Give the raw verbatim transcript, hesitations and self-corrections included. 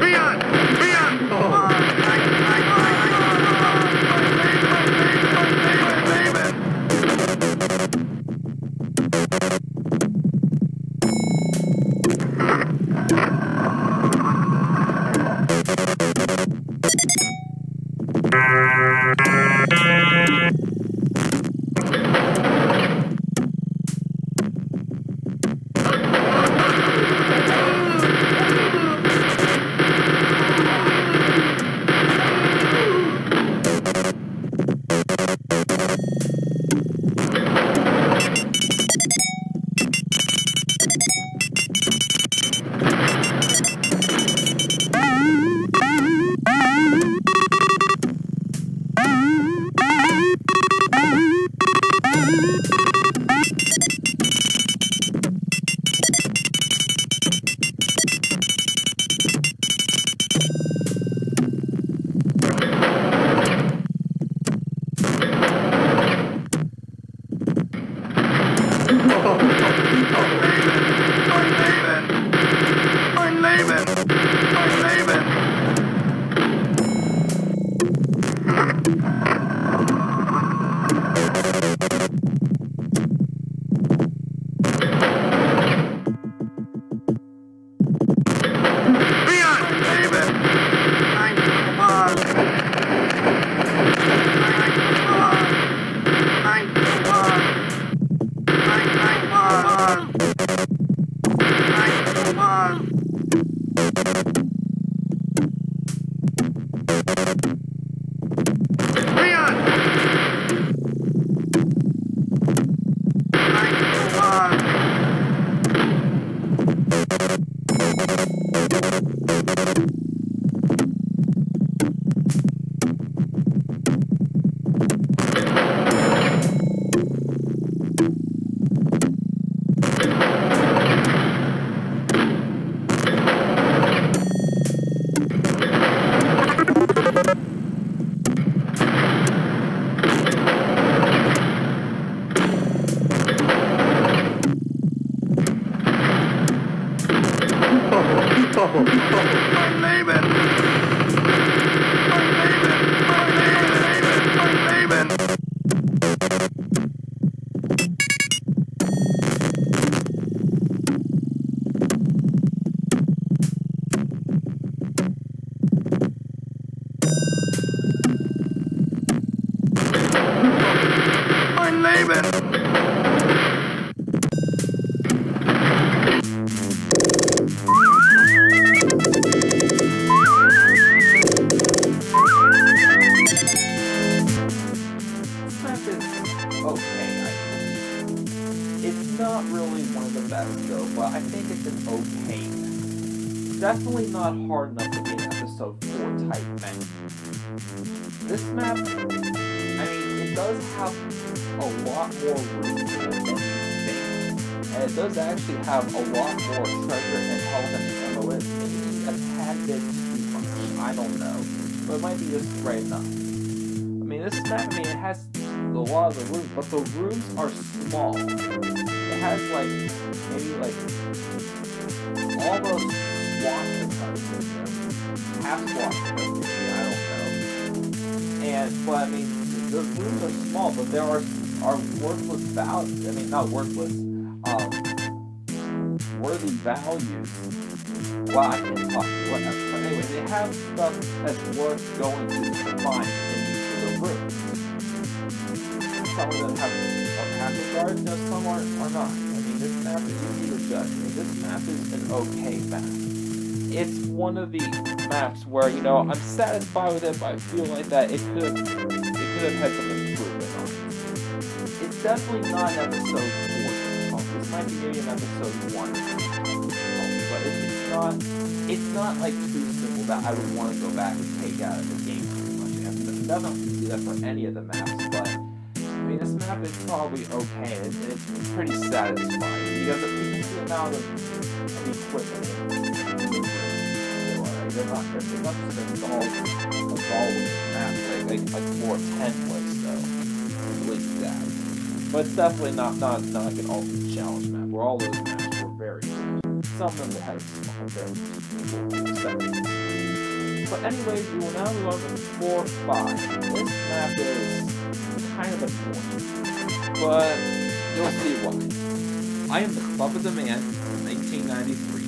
Definitely not hard enough to be an episode four type map. This map, I mean, it does have a lot more room to it than you think. And it does actually have a lot more treasure and health and ammo. It maybe a tad bit too much. I don't know. But it might be just right enough. I mean, this map, I mean, it has a lot of the rooms, but the rooms are small. It has, like, maybe, like, almost swatch of them. Half swatch of them, I don't know. And, but, I mean, the rooms are small, but there are, are worthless values. I mean, not worthless. Um, worthy values. Well, I can't talk. Whatever. But anyway, they have stuff that's worth going to to find in each of the rooms. Some of them have are passive guards, no, some are, are not. I mean, this map is easy to judge. I mean, this map is an okay map. It's one of the maps where, you know, I'm satisfied with it, but I feel like that it could have, it could have had some improvement on it. It's definitely not an episode four. This might be maybe an episode one. But it's, it's not, it's not like too simple that I would want to go back and take out of the game too much. I mean, definitely do that for any of the maps, but I mean, this map is probably okay, and it's, it's pretty satisfying because of the amount of, of equipment. They're not, they're not just installed, installed with the map, like, like, like floor ten was, though. At least that. But it's definitely not, not, not like an ultimate challenge map, where all those maps were very good. Some of them had small, very small sections. But anyways, we will now move on to floor five. This map is kind of annoying, but you'll see why. I am the Club of the Man from nineteen ninety-three.